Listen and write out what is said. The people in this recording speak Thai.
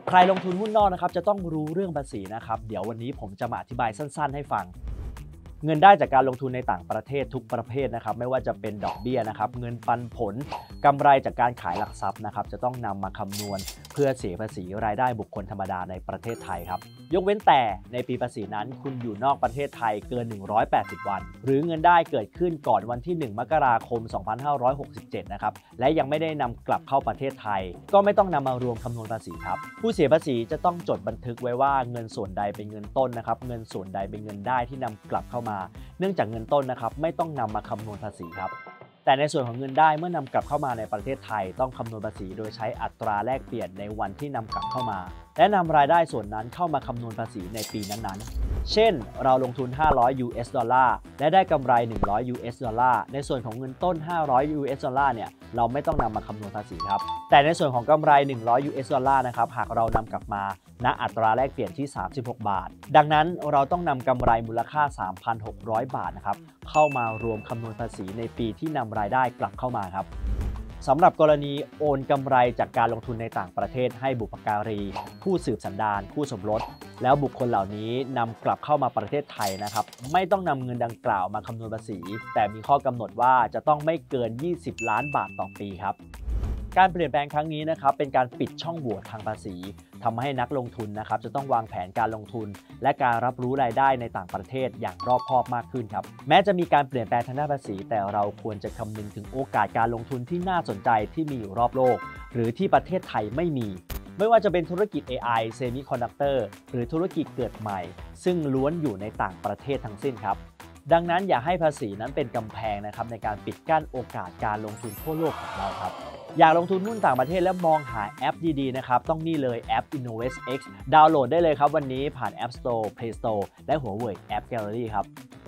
ใครลงทุนหุ้นนอกนะครับจะต้องรู้เรื่องภาษีนะครับเดี๋ยววันนี้ผมจะมาอธิบายสั้นๆให้ฟังเงินได้จากการลงทุนในต่างประเทศทุกประเภทนะครับไม่ว่าจะเป็นดอกเบี้ยนะครับเงินปันผลกำไรจากการขายหลักทรัพย์นะครับจะต้องนำมาคำนวณเพื่อเสียภาษีรายได้บุคคลธรรมดาในประเทศไทยครับยกเว้นแต่ในปีภาษีนั้นคุณอยู่นอกประเทศไทยเกิน180วันหรือเงินได้เกิดขึ้นก่อนวันที่1มกราคม2567นะครับและยังไม่ได้นำกลับเข้าประเทศไทยก็ไม่ต้องนำมารวมคำนวณภาษีครับผู้เสียภาษีจะต้องจดบันทึกไว้ว่าเงินส่วนใดเป็นเงินต้นนะครับเงินส่วนใดเป็นเงินได้ที่นำกลับเข้ามาเนื่องจากเงินต้นนะครับไม่ต้องนำมาคำนวณภาษีครับแต่ในส่วนของเงินได้เมื่อนำกลับเข้ามาในประเทศไทยต้องคำนวณภาษีโดยใช้อัตราแลกเปลี่ยนในวันที่นำกลับเข้ามาและนำรายได้ส่วนนั้นเข้ามาคำนวณภาษีในปีนั้นๆเช่นเราลงทุน500 US ดอลลาร์และได้กำไร100 US ดอลลาร์ในส่วนของเงินต้น500 US ดอลลาร์เนี่ยเราไม่ต้องนำมาคำนวณภาษีครับแต่ในส่วนของกำไร100 US ดอลลาร์นะครับหากเรานำกลับมาณอัตราแลกเปลี่ยนที่36บาทดังนั้นเราต้องนำกำไรมูลค่า 3,600 บาทนะครับเข้ามารวมคำนวณภาษีในปีที่นำรายได้กลับเข้ามาครับสำหรับกรณีโอนกำไรจากการลงทุนในต่างประเทศให้บุพการีผู้สืบสันดานคู่สมรสแล้วบุคคลเหล่านี้นำกลับเข้ามาประเทศไทยนะครับไม่ต้องนำเงินดังกล่าวมาคำนวณภาษีแต่มีข้อกำหนดว่าจะต้องไม่เกิน20ล้านบาทต่อปีครับการเปลี่ยนแปลงครั้งนี้นะครับเป็นการปิดช่องโหว่ทางภาษีทำให้นักลงทุนนะครับจะต้องวางแผนการลงทุนและการรับรู้รายได้ในต่างประเทศอย่างรอบคอบมากขึ้นครับแม้จะมีการเปลี่ยนแปลงทางด้านภาษีแต่เราควรจะคำนึงถึงโอกาสการลงทุนที่น่าสนใจที่มีอยู่รอบโลกหรือที่ประเทศไทยไม่มีไม่ว่าจะเป็นธุรกิจ AI Semiconductor หรือธุรกิจเกิดใหม่ซึ่งล้วนอยู่ในต่างประเทศทั้งสิ้นครับดังนั้นอย่าให้ภาษีนั้นเป็นกำแพงนะครับในการปิดกั้นโอกาสการลงทุนทั่วโลกของเราครับอยากลงทุนหุ้นต่างประเทศและมองหาแอปดีๆนะครับต้องนี่เลยแอป InnovestX ดาวน์โหลดได้เลยครับวันนี้ผ่าน App Store Play Store และ Huawei App Gallery ครับ